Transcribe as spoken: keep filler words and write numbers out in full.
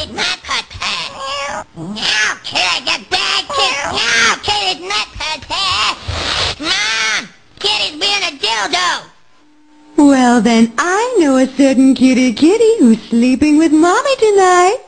Kitty's not pet pet. No, Kitty, you bad kid. No, Kitty's not pet pet. Mom, Kitty's being a dildo. Well, then I know a certain kitty kitty who's sleeping with Mommy tonight.